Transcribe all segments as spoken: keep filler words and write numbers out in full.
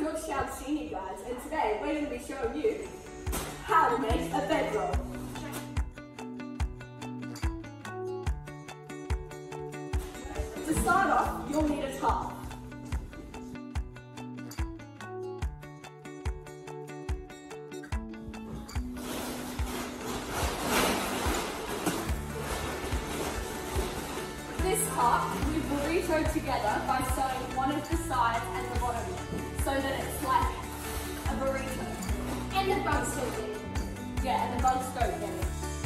Georgetown senior guys, and today we're going to be showing you how to make a bedroll. To start off, you'll need a top. This top we burrito together by sewing one of the sides and the bottom so that it's like a burrito. And the bugs don't get it. Yeah, and the bugs don't get it.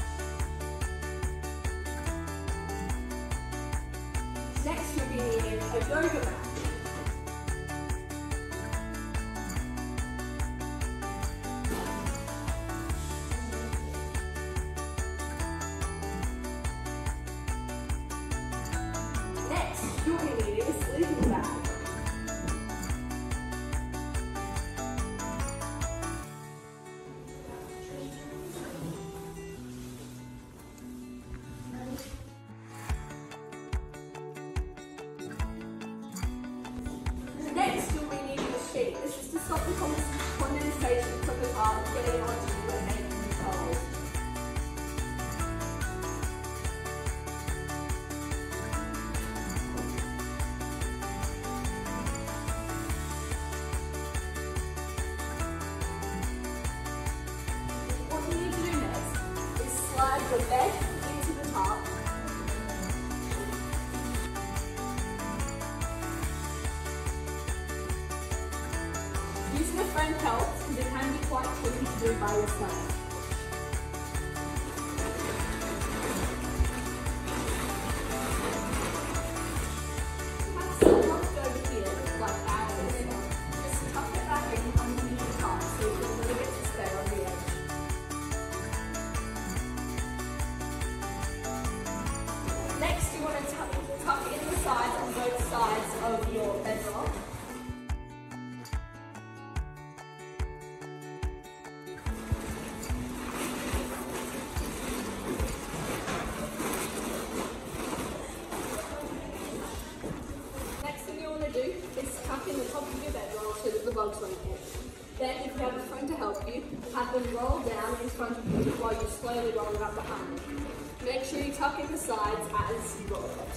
Next you'll be needing a yoga mat. Next, you'll be needing a sleeping bag. Next, you'll be needing a sheet. This is to stop the condensation from the top getting onto you and making you cold. What you need to do next is slide your bed into the top. Using a friend helps because it can be quite tricky to do by yourself. Have some left over here, like ours. Just tuck it back in underneath the top so you get a little bit to spare on the edge. Next, you want to tuck, tuck in the sides on both sides of your bedroll. In the top of your bedroll so that the bugs won't hit. Then, if you have a friend to help you, have them roll down in front of you while you slowly roll it up behind them. Make sure you tuck in the sides as you roll it.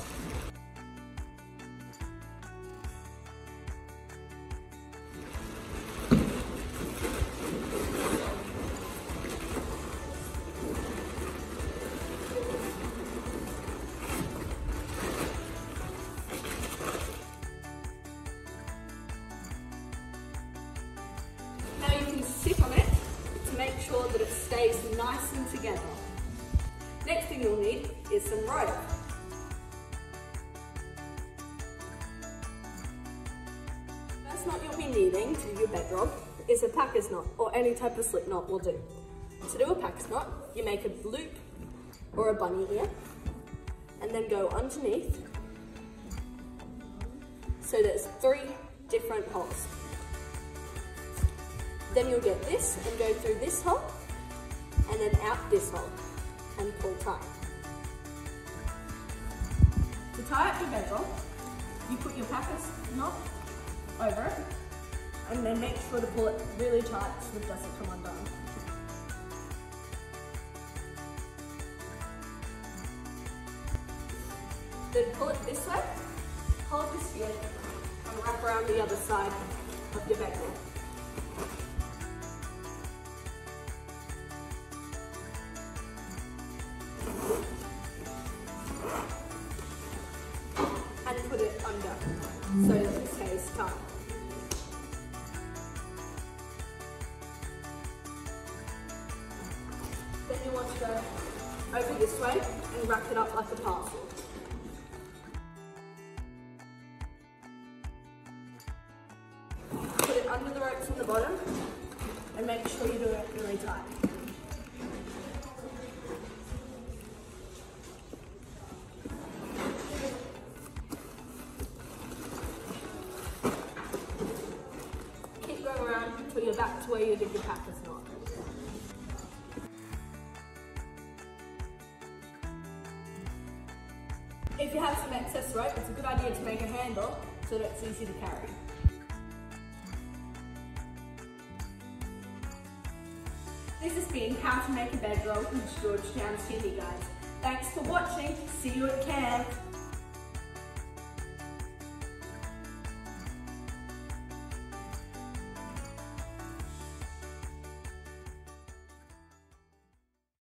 Sit on it to make sure that it stays nice and together. Next thing you'll need is some rope. First knot you'll be needing to do your bedroll is a packer's knot, or any type of slip knot will do. To do a packer's knot, you make a loop or a bunny ear and then go underneath so there's three different holes. Then you'll get this and go through this hole and then out this hole and pull tight. To tie up your bedroll, you put your packer's knot over it and then make sure to pull it really tight so it doesn't come undone. Then pull it this way, hold this here and wrap around the other side of your bedroll. And put it under so that it stays tight. Then you want to go over this way and wrap it up like a parcel. Put it under the ropes on the bottom and make sure you do it really tight. Until you're back to where you did your packer's knot. If you have some excess rope, it's a good idea to make a handle so that it's easy to carry. This has been How to Make a Bedroll with Georgetown's T V Guides. Thanks for watching. See you at camp.